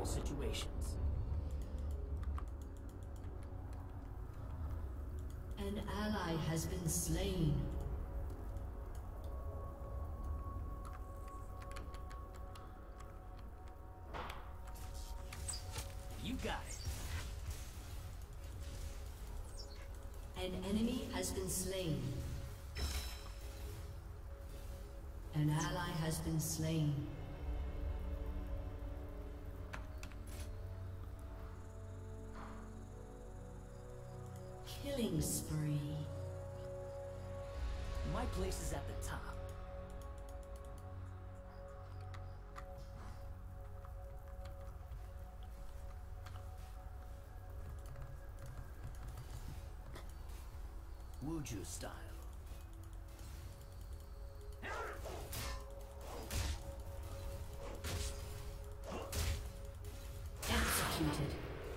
situations. An ally has been slain. You got it. An enemy has been slain. An ally has been slain. Killing spree. My place is at the top. Wuju style. Executed.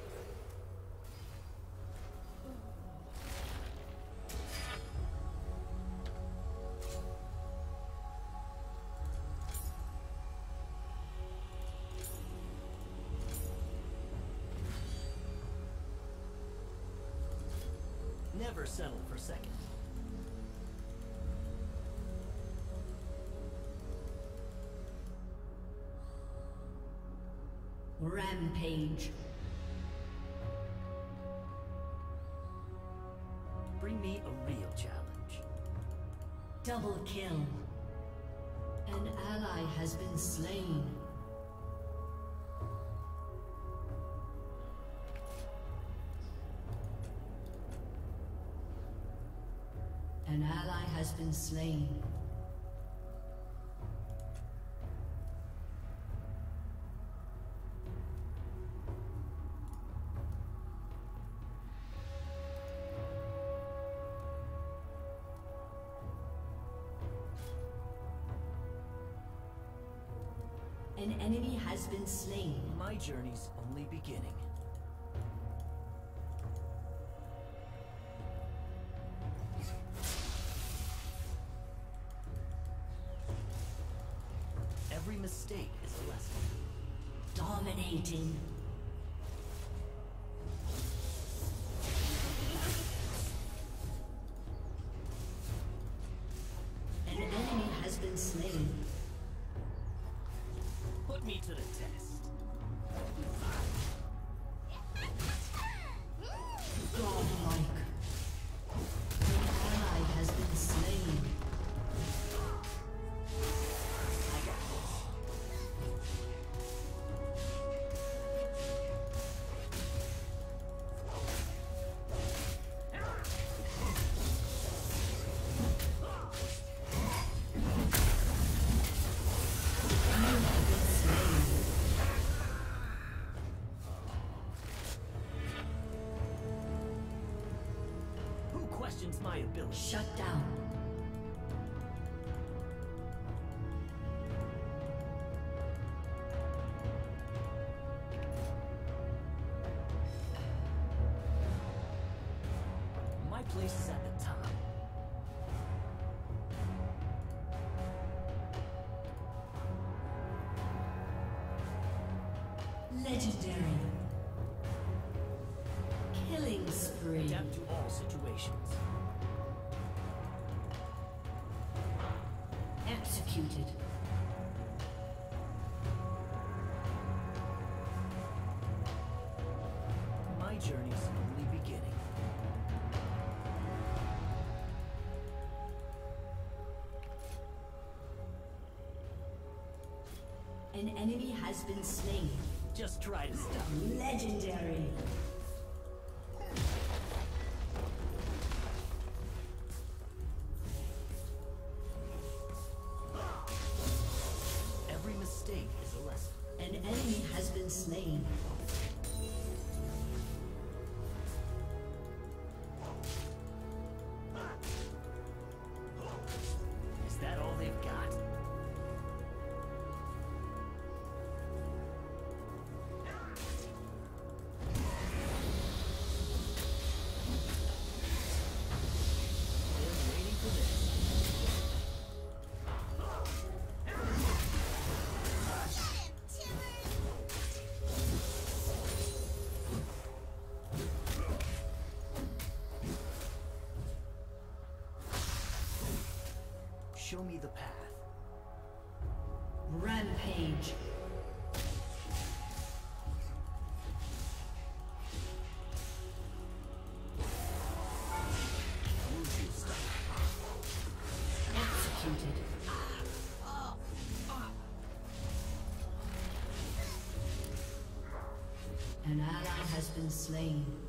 Never settle for second. Rampage. Bring me a real challenge. Double kill. An ally has been slain. An ally has been slain. An enemy has been slain. My journey's only beginning. Every mistake is a lesson. Dominating. An enemy has been slain. Put me to the test. Godlike. An ally has been slain. I got this. Who questions my ability? Shut down. My place is at the top. Legendary. Killing spree. Adapt to all situations. Executed. My journey's only beginning. An enemy has been slain. Just try to stop. Legendary. Every mistake is a lesson. An enemy has been slain. Is that all they've got? They're waiting for this. Show me the path. Rampage. Executed. An ally has been slain.